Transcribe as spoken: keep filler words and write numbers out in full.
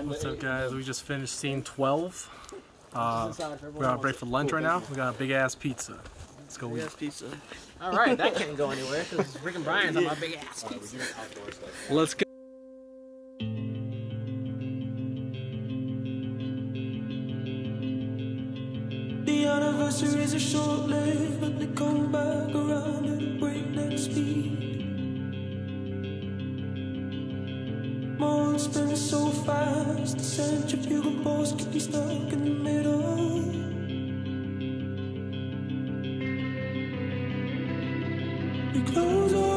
What's up, guys? We just finished scene twelve. Uh, we're on break for lunch right now. We got a big ass pizza. Let's go eat. Pizza. All right, that can't go anywhere because Rick and Brian's on my big ass pizza. Let's go. The anniversaries are short-lived, but they come back around at a breakneck speed. Months spin so fast, the centrifugal force keeps me stuck in the middle. You close your